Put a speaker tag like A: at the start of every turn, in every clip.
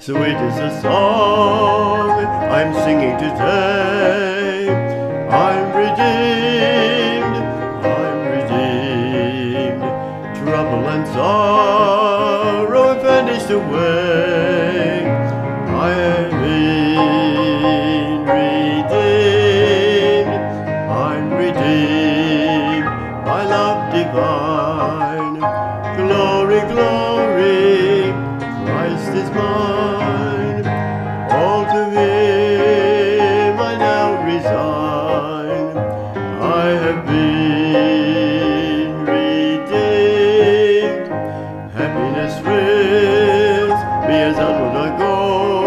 A: Sweet is the song I'm singing today. I'm redeemed, I'm redeemed. Trouble and sorrow have vanished away. I have been redeemed, I'm redeemed by love divine. Glory, glory, Christ is mine. All to Him I now resign. I have been redeemed. Happiness thrills me as onward I go.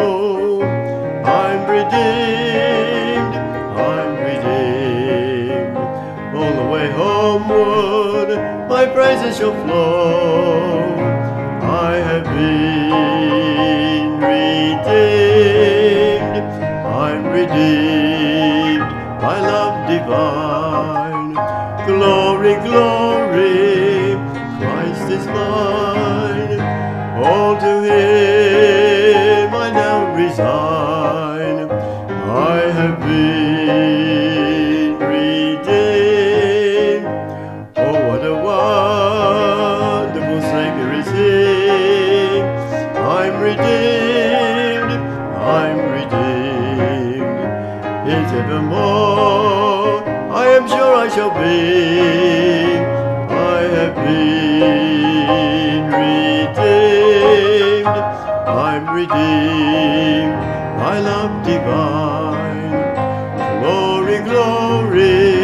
A: I'm redeemed, I'm redeemed. All the way homeward my praises shall flow. I have been redeemed, I'm redeemed by love divine. Glory, glory, Christ is mine. All to Him I now resign. I have been redeemed. Oh, what a wonderful Savior is He. I'm redeemed, I'm redeemed. His evermore I am sure I shall be. I have been redeemed, I'm redeemed by love divine. Glory, glory,